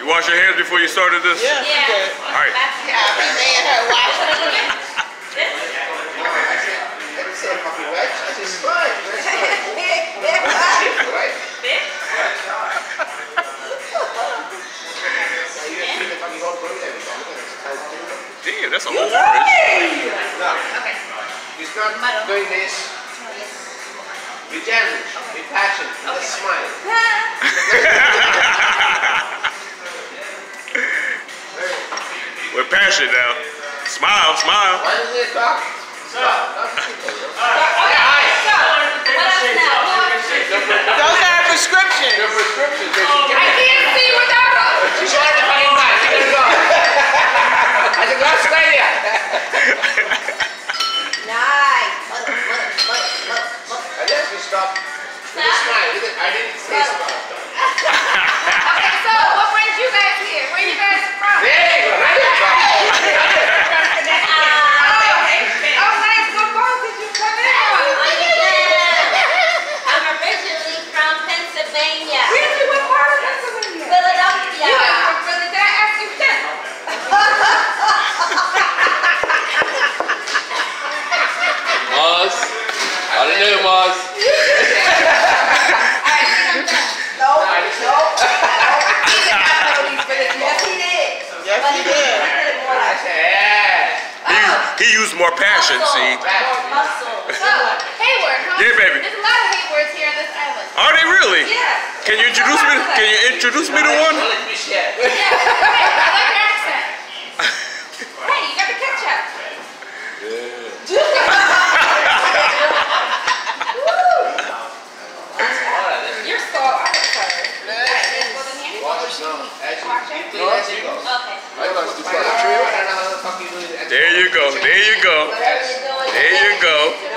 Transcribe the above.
You wash your hands before you started this? Yeah. All right. Yeah, he made her wash her hands. Damn, that's a whole orange. Okay. You start doing this with genuine, with passion, with a smile. With passion now. Smile, smile. Why does it talk? Stop. Those are prescriptions. Your prescription. I can't see without them. She's already fucking back. She's gonna go. I said, go Australia. Nice. I guess we stop. With a smile. I didn't say stop. Okay, so what brings you guys here? Where you guys from? There you go. Right there. Oh, nice. What boat did you come in on? I'm originally from Pennsylvania. Really? What part of Pennsylvania? Philadelphia. You are from Philly. Did I ask you that? Mars. I don't know, Mars. He used more passion, see. Muscle. So, Hayward, huh? Yeah, baby. There's a lot of Haywards here on this island. Are they really? Yeah. Can you introduce me? Can you introduce me to one? Yeah, I like your accent. Hey, you got the ketchup. You're so excited. Okay. There you go. There you go. There you go.